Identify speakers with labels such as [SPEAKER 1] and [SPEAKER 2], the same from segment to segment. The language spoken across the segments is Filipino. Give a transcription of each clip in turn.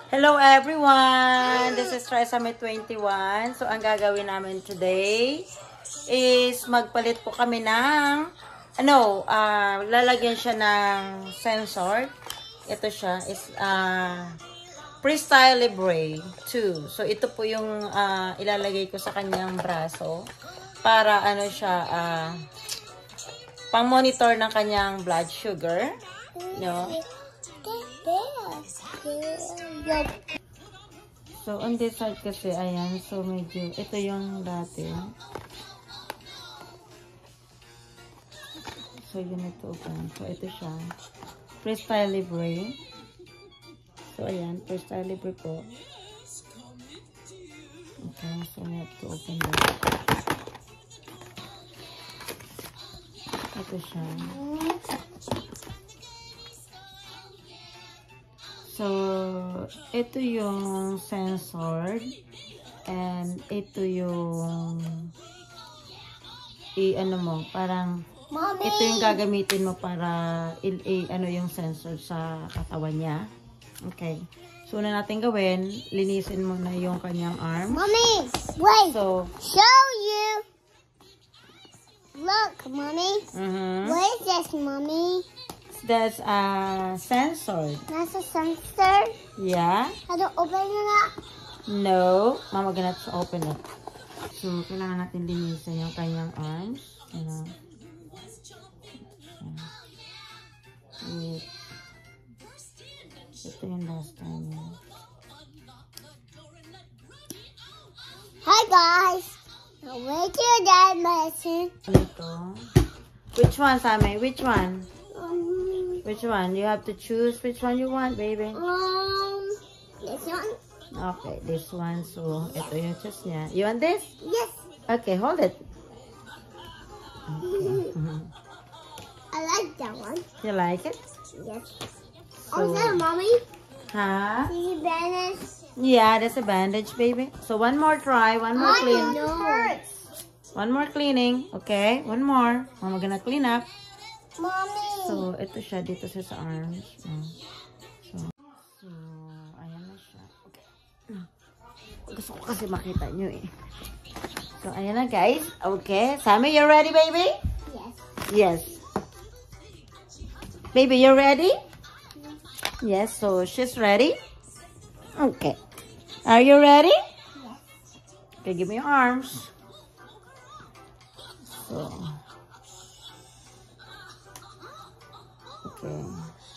[SPEAKER 1] Hello everyone! This is trisomy21. So, ang gagawin namin today is magpalit po kami ng lalagyan siya ng sensor. Ito siya is FREESTYLE LIBRE 2. So, ito po yung ilalagay ko sa kanyang braso para pang monitor ng kanyang blood sugar. No? So, on this side kasi, ayan, so medyo, ito yung dati. So, you need to open. So, ito siya. FREESTYLE LIBRE. So, ayan, FREESTYLE LIBRE po. Okay, so you have to open this. Ito siya. So, ito yung sensor and ito yung parang Mommy! Ito yung gagamitin mo para yung sensor sa katawan niya. Okay. So, una natin gawin, linisin mo na yung kanyang arm.
[SPEAKER 2] Mommy, wait.
[SPEAKER 1] So,
[SPEAKER 2] show you. Look, Mommy. What is this, Mommy?
[SPEAKER 1] That's a sensor.
[SPEAKER 2] That's a sensor?
[SPEAKER 1] Yeah.
[SPEAKER 2] How to open it up?
[SPEAKER 1] No. Mama gonna open it. So, kailangan natin linisin yung kanyang arms. Ito yung last time.
[SPEAKER 2] Hi, guys. Now, where's your dad medicine?
[SPEAKER 1] Ito. Which one, Sammy? Which one? Which one? You have to choose which one you want, baby.
[SPEAKER 2] This one.
[SPEAKER 1] Okay, this one. So, ito yung choose niya. You want this?
[SPEAKER 2] Yes.
[SPEAKER 1] Okay, hold it. Okay.
[SPEAKER 2] I like that one.
[SPEAKER 1] You like it?
[SPEAKER 2] Yes.
[SPEAKER 1] So,
[SPEAKER 2] that, Mommy?
[SPEAKER 1] Huh?
[SPEAKER 2] See bandage?
[SPEAKER 1] Yeah, that's a bandage, baby. So, one more try. One more clean.
[SPEAKER 2] It hurts.
[SPEAKER 1] One more cleaning. Okay, one more. Mama gonna clean up.
[SPEAKER 2] Mommy.
[SPEAKER 1] So, ito siya. Dito siya sa arms. So, ayan na siya. Okay. Gusto ko kasi makita nyo eh. So, ayan na guys. Okay. Sammy, you ready, baby?
[SPEAKER 2] Yes.
[SPEAKER 1] Yes. Baby, you ready? Yes. So, she's ready? Okay. Are you ready?
[SPEAKER 2] Yes.
[SPEAKER 1] Okay, give me your arms. So, okay.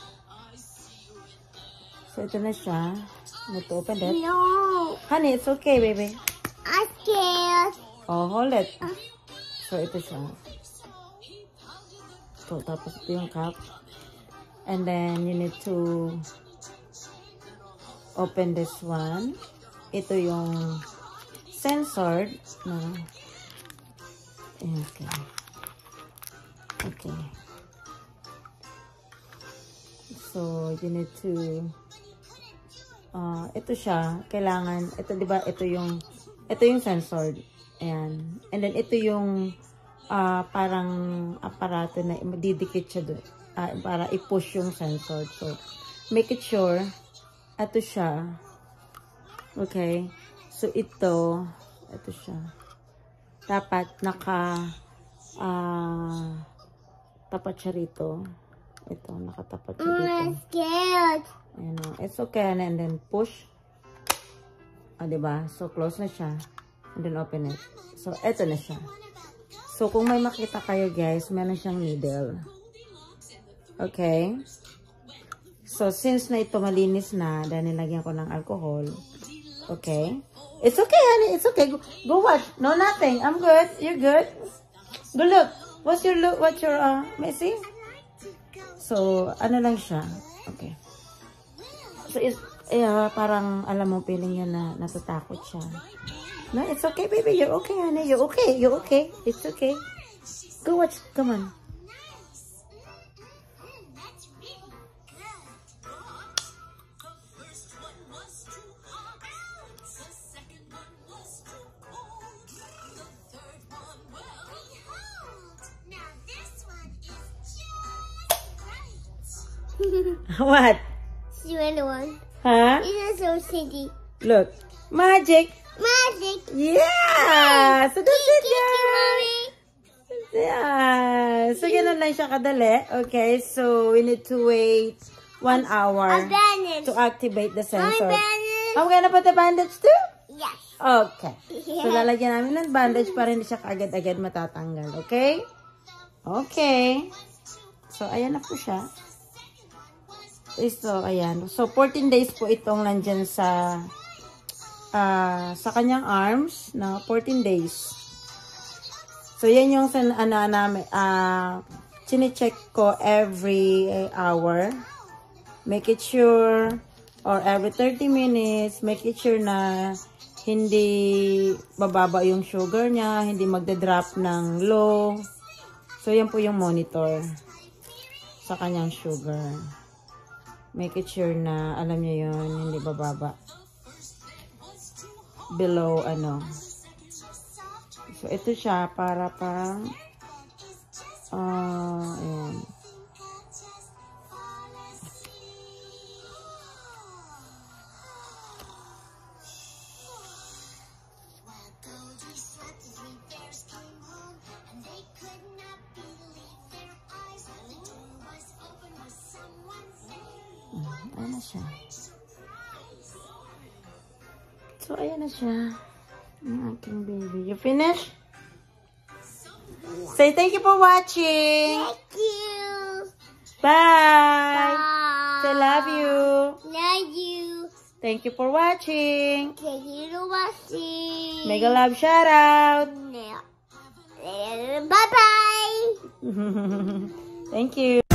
[SPEAKER 1] So, ito na siya. Need to open it.
[SPEAKER 2] No.
[SPEAKER 1] Honey, it's okay, baby.
[SPEAKER 2] I'm scared.
[SPEAKER 1] Oh, hold it. So, ito siya. So, tapos ito yung cup. And then, you need to open this one. Ito yung sensor. No. Okay. Okay. So, you need to ito siya, kailangan, ito diba, ito yung sensor. Ayan. And then, ito yung parang aparato na didikit siya doon. Para i-push yung sensor. So, make it sure, ito siya. Okay. So, ito siya. Dapat tapat siya rito. Ito, nakatapat siya dito.
[SPEAKER 2] I'm scared.
[SPEAKER 1] Ayan o. It's okay. And then push. Diba? So, close na siya. And then open it. So, eto na siya. So, kung may makita kayo guys, meron siyang needle. Okay? So, since na ito malinis na, dahil nilagyan ko ng alcohol. Okay? It's okay, honey. It's okay. Go watch. No, nothing. I'm good. You're good. Go look. What's your look? What's your, Messi? So, ano lang siya. Okay. So, it's, parang, alam mo, feeling niya na natatakot siya. No, it's okay, baby. You're okay, honey. You're okay. You're okay. It's okay. Go watch. Come on. What?
[SPEAKER 2] See you in the one.
[SPEAKER 1] Huh?
[SPEAKER 2] It's so city.
[SPEAKER 1] Look. Magic.
[SPEAKER 2] Magic.
[SPEAKER 1] Yeah! So that's it, guys.
[SPEAKER 2] Mommy.
[SPEAKER 1] Yeah. So ganun lang siya kadali. Okay, so we need to wait 1 hour
[SPEAKER 2] A bandage.
[SPEAKER 1] to activate the
[SPEAKER 2] Mommy,
[SPEAKER 1] sensor.
[SPEAKER 2] bandage.
[SPEAKER 1] I'm gonna put the bandage too?
[SPEAKER 2] Yes.
[SPEAKER 1] Okay. So lalagyan namin ng bandage para hindi siya kaagad-agad matatanggal. Okay? Okay. So ayan na po siya. So ayan. So 14 days po itong nandyan sa kanyang arms na 14 days. So, yan yung chine-check ko every hour. Make it sure, or every 30 minutes, make it sure na hindi bababa yung sugar niya, hindi magda-drop ng low. So, yan po yung monitor sa kanyang sugar. Make it sure na, alam niyo yun, hindi bababa. Below, So, ito siya para parang, ayan. Ayan na siya. So, ayan na siya. Ang aking baby. You finished? Say thank you for watching.
[SPEAKER 2] Thank you.
[SPEAKER 1] Bye.
[SPEAKER 2] Bye.
[SPEAKER 1] Say love you.
[SPEAKER 2] Love you.
[SPEAKER 1] Thank you for watching.
[SPEAKER 2] Thank you for watching.
[SPEAKER 1] Mega love shout out.
[SPEAKER 2] Bye-bye.
[SPEAKER 1] Thank you.